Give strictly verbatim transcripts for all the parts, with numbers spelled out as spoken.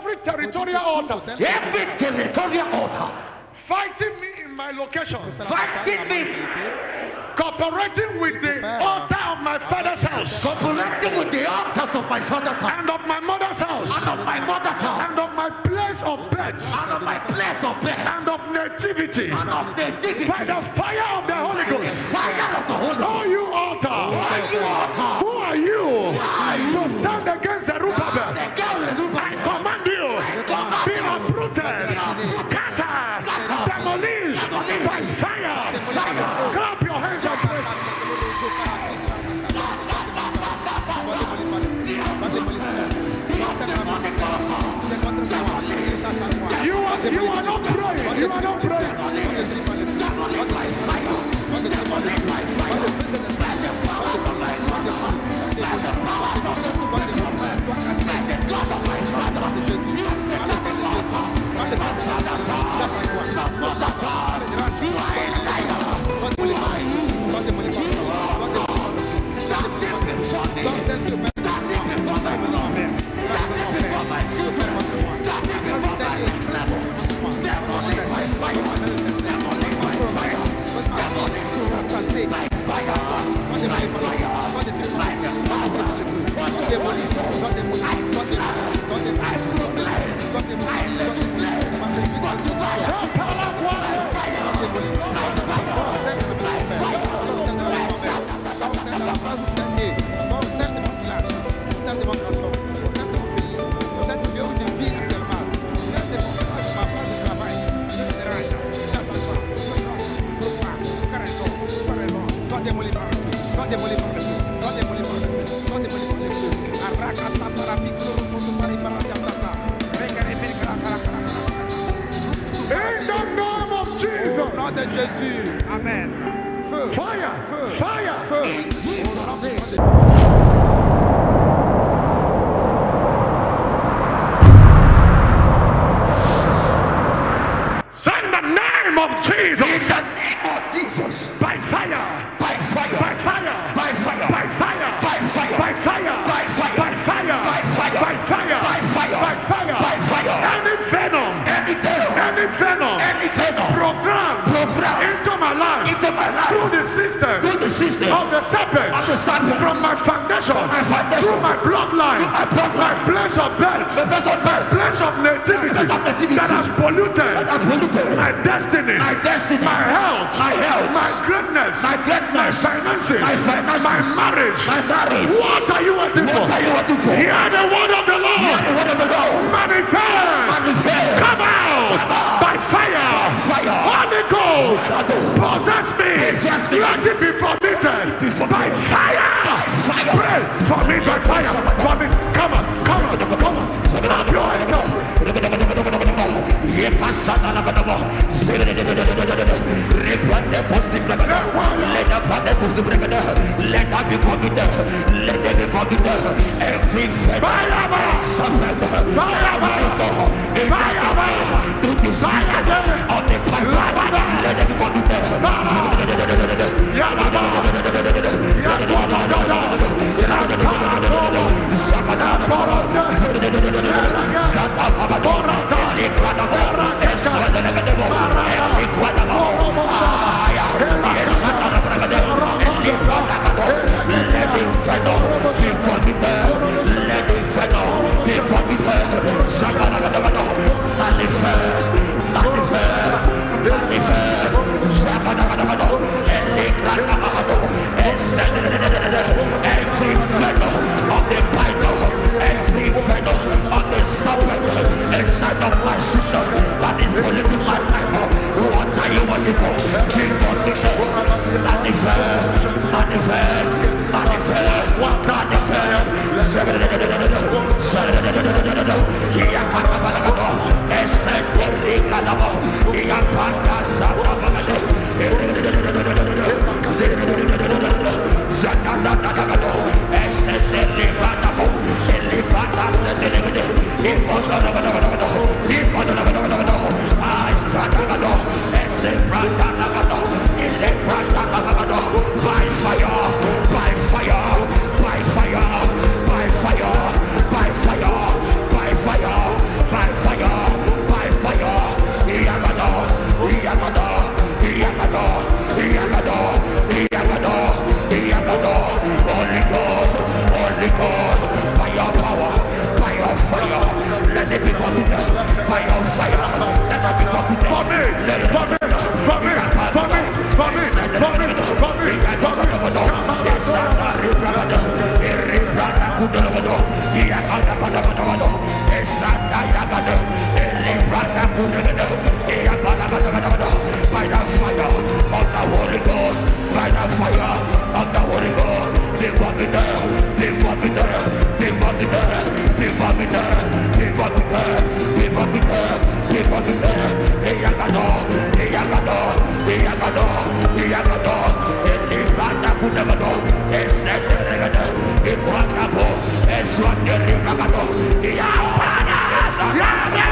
every territorial altar, every territorial altar fighting me in my location, fighting me, cooperating with the altar of my father's house, cooperating with the altars of my father's house, and of my mother's house, and of my mother's house, and of my place of birth, and of my place of birth, and of nativity, and of nativity, by the fire of the Holy Ghost. fire of the Holy Ghost. Oh, you altar, Oh, you altar, who are you are you? to stand against Zerubbabel? the girl is I command you, command be uprooted, scatter, demolished by fire. Clap your hands and praise. You are, you are not praying. You are not praying. Amen. Fire, fire, Say the name of Jesus. In the name of Jesus. By fire, By fire. by fire, By fire. by fire, By fire. by fire, By fire. by fire, By fire. by fire, By fire. by fire, By fire. any venom, Any venom. any venom, Any venom. program, Program. into my life, Into my life. through the system, Through the system. of the serpent, Of the serpent. from my foundation, my foundation. through my bloodline, Through my bloodline. my place of birth, The best of birth. place of nativity, Place of nativity. that has polluted That polluted. my destiny, My destiny. my health, My health. my greatness, My greatness. my finances, My finances. my marriage. My marriage. What are you waiting for? What are you waiting for? Hear the word of the Lord. Hear the word of the Lord. Manifest. Manifest. Come out by fire. Fire. Holy Ghost. Shadow. Possess me. Possess me. Let it be forbidden Be forbidden. by fire. fire. Pray for me by fire. For me. Come on. Come on. Come on. Clap your hands up. Let that be forbidden. Let that be forbidden. Every Bayaba. Bayaba. Bayaba. through the system of the pipeline, let them be forbidden. Yalaba. Yakwabadada. Yakwabadada. Yakwabadada. Borata. Boraketa. Boromosha. If by the fire of the Holy Ghost, by the fire of the Holy Ghost, they want me there, they want me there, they want me there, they want me there, they want me there, they want me there, they want me there, Eyagado, Eyagado, Eyagado, Eyagado, Eyagado, Eyagado, Eseteregado, Equatabo, Eswaterigado, Eyagado, Eyagado,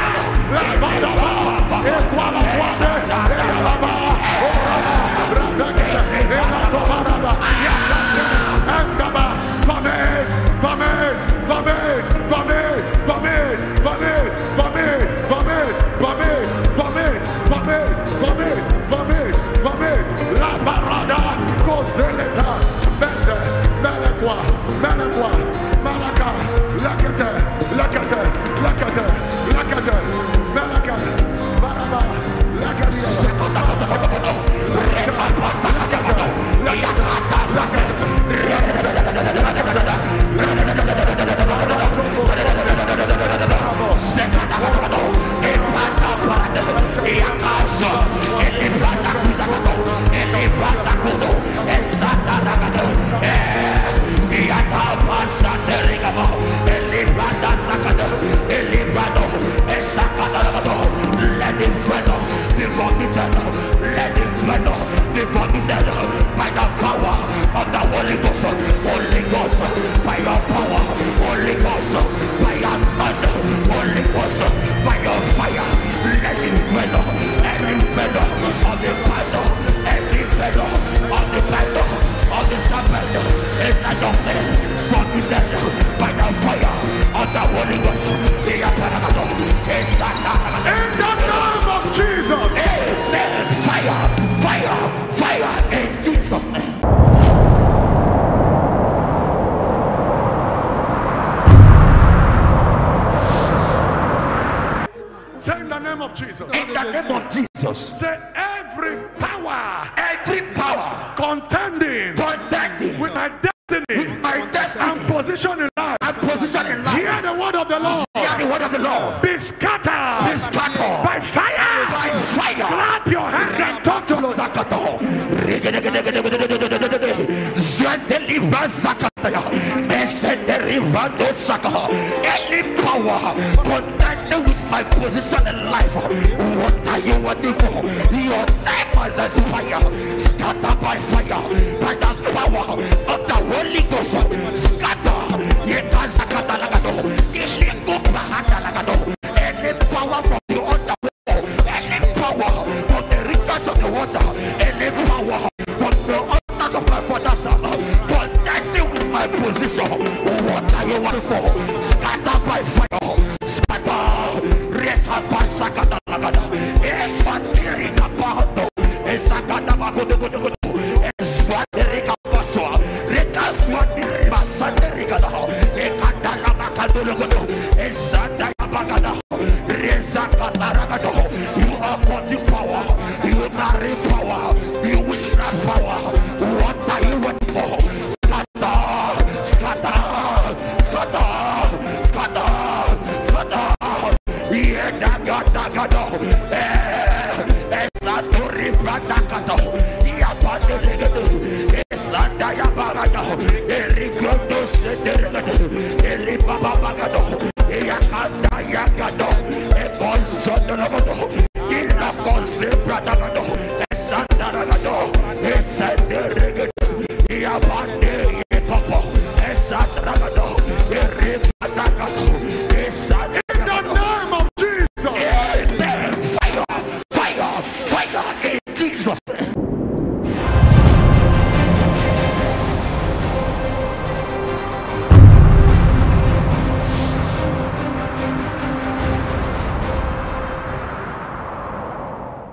Yagado,